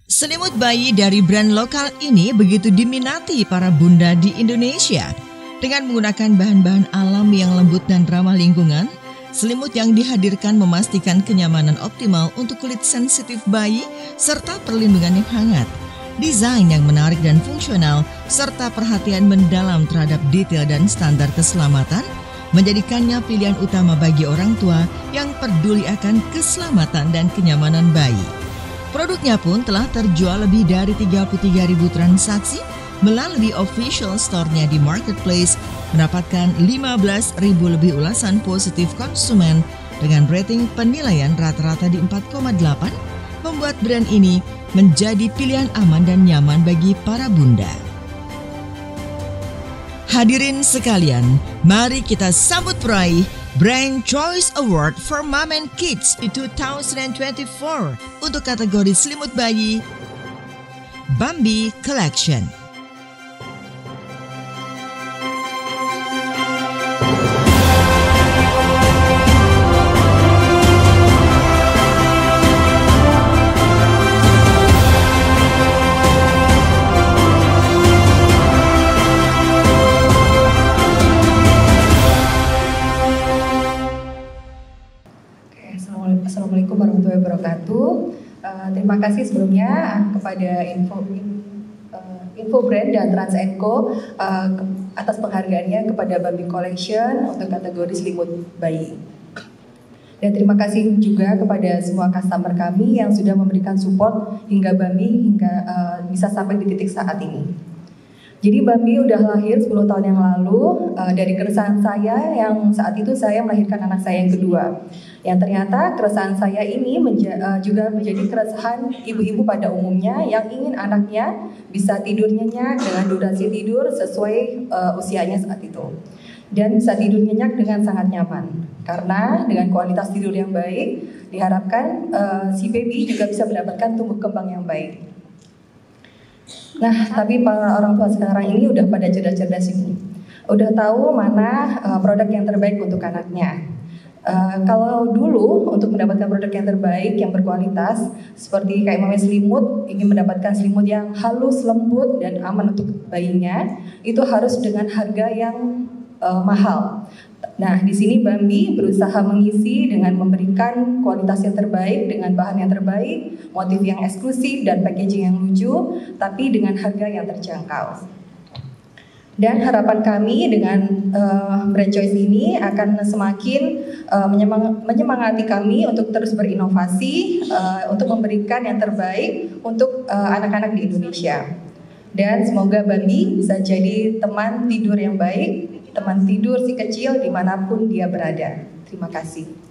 Selimut bayi dari brand lokal ini begitu diminati para bunda di Indonesia. Dengan menggunakan bahan-bahan alam yang lembut dan ramah lingkungan, selimut yang dihadirkan memastikan kenyamanan optimal untuk kulit sensitif bayi serta perlindungan yang hangat. Desain yang menarik dan fungsional serta perhatian mendalam terhadap detail dan standar keselamatan menjadikannya pilihan utama bagi orang tua yang peduli akan keselamatan dan kenyamanan bayi. Produknya pun telah terjual lebih dari 33.000 transaksi melalui official store-nya di marketplace, mendapatkan 15.000 lebih ulasan positif konsumen dengan rating penilaian rata-rata di 4,8, membuat brand ini menjadi pilihan aman dan nyaman bagi para bunda. Hadirin sekalian, mari kita sambut peraih Brand Choice Award for Mom and Kids di 2024 untuk kategori selimut bayi Bambi Collection. Assalamualaikum warahmatullahi wabarakatuh. Terima kasih sebelumnya kepada Info Brand dan Trans & Co atas penghargaannya kepada Bambi Collection untuk kategori selimut bayi. Dan terima kasih juga kepada semua customer kami yang sudah memberikan support hingga Bambi bisa sampai di titik saat ini. Jadi Bambi udah lahir 10 tahun yang lalu dari keresahan saya yang saat itu saya melahirkan anak saya yang kedua. Yang ternyata keresahan saya ini juga menjadi keresahan ibu-ibu pada umumnya yang ingin anaknya bisa tidur nyenyak dengan durasi tidur sesuai usianya saat itu. Dan bisa tidur nyenyak dengan sangat nyaman. Karena dengan kualitas tidur yang baik diharapkan si baby juga bisa mendapatkan tumbuh kembang yang baik. Nah, tapi para orang tua sekarang ini udah pada cerdas-cerdas ini. Udah tahu mana produk yang terbaik untuk anaknya. Kalau dulu untuk mendapatkan produk yang terbaik, yang berkualitas, seperti kayak Mame Selimut, ingin mendapatkan selimut yang halus, lembut, dan aman untuk bayinya, itu harus dengan harga yang mahal. Nah, di sini Bambi berusaha mengisi dengan memberikan kualitas yang terbaik, dengan bahan yang terbaik, motif yang eksklusif, dan packaging yang lucu, tapi dengan harga yang terjangkau. Dan harapan kami dengan Brand Choice ini akan semakin menyemangati kami untuk terus berinovasi, untuk memberikan yang terbaik untuk anak-anak di Indonesia. Dan semoga Bambi bisa jadi teman tidur yang baik, teman tidur si kecil dimanapun dia berada. Terima kasih.